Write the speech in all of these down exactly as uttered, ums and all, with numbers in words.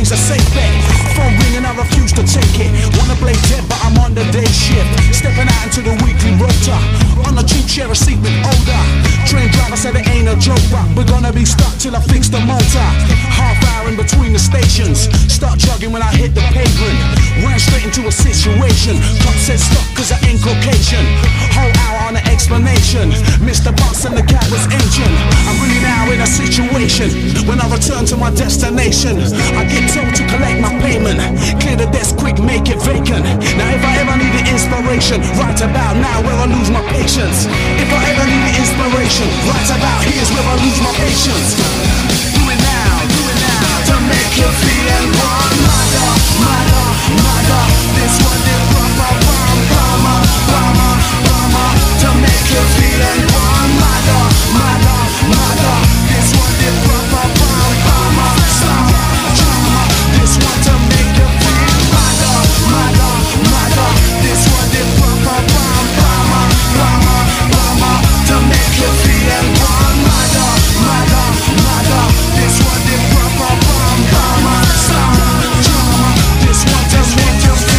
always a safe bet. Phone ringing, I refuse to take it. Wanna play dead, but I'm on the day shift. Stepping out into the weekly rota. On the tube, share a seat with older. Train driver said it ain't a joke, but we're gonna be stuck till I fix the motor. Half hour in between the stations. Start jogging when I hit the pavement. Ran straight into a situation. Cop said stop cause I ain't Caucasian. Whole hour on an explanation. Missed the bus and the cab was ancient. I'm really now in a situation. When I return to my destination, I get told to collect my payment. Clear the desk quick, make it vacant. Now if I ever need an inspiration, right about now where I lose my patience. If I ever need an inspiration, right about here's where I lose my patience. Do it now, do it now, to make you feel and run. Mother, mother, mother, this one did proper bum, bummer, bummer, bummer, to make you feel and run. Mother, mother, mother, this one did proper bum, bummer, summer, drama, this one to make you feel. Mother, mother, mother, this one did proper bum, bummer, bummer, bummer, to make you feel and run. Mother, mother, mother, this one did proper bum, bummer, summer, drama, this one to make you feel.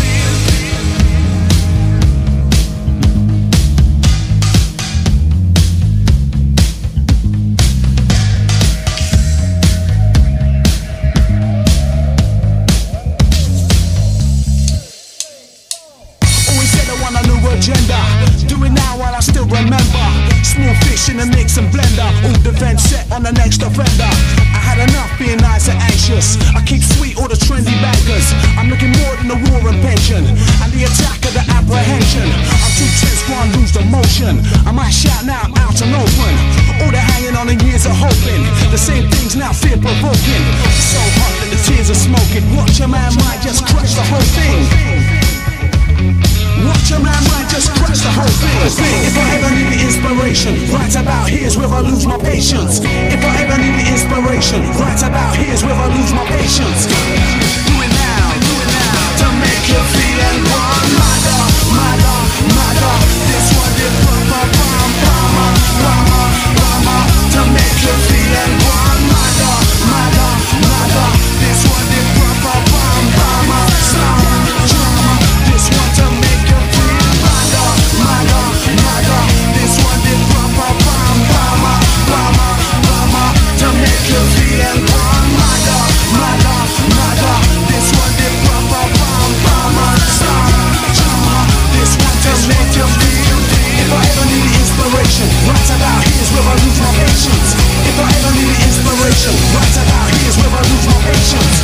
Agenda. Do it now while I still remember. Small fish in the mix and blender. All the vents set on the next offender. I had enough being nice and anxious. I keep sweet all the trendy bankers. I'm looking more than the war and pension and the attack of the apprehension. I'm too tense, one lose the motion. I might shout now, out and open. All the hanging on and years of hoping. The same things now fear provoking. So hot that the tears are smoking. Watch a man might just crush the whole thing. Watch a man might just crush the whole thing. If I ever need the inspiration, right about here's where I lose my patience. If I ever need the inspiration, right about here's where I lose my patience. Do it now, do it now, to make you feel and run. Mother, mother, mother, this one did proper bum, bummer, bummer, bummer, to make you feel and run. Mother, mother, mother, this one did proper bum, bummer, summer, drama, this one to make you feel. Mother, mother, mother, this one did proper bum, bummer, bummer, bummer, to make you feel and run. Mother, mother, mother, this one did proper bum, bummer, summer, drama, this one to make you feel. If I ever need inspiration, right about here's where I lose my patience. If I ever need inspiration, right about here's where I lose my patience.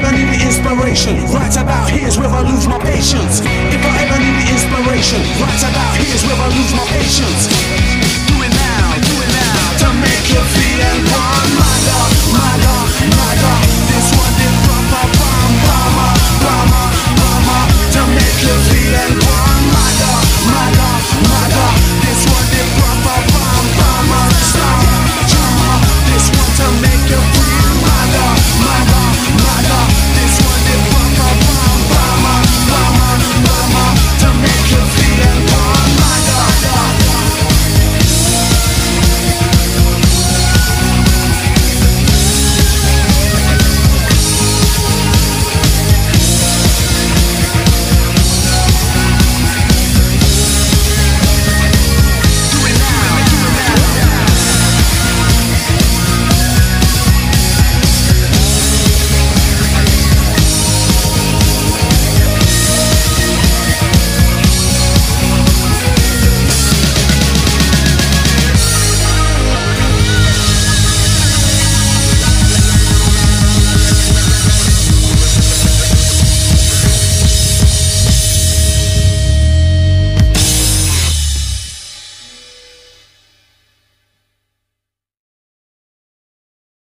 Right about here's where I lose my patience. If I ever need the inspiration, right about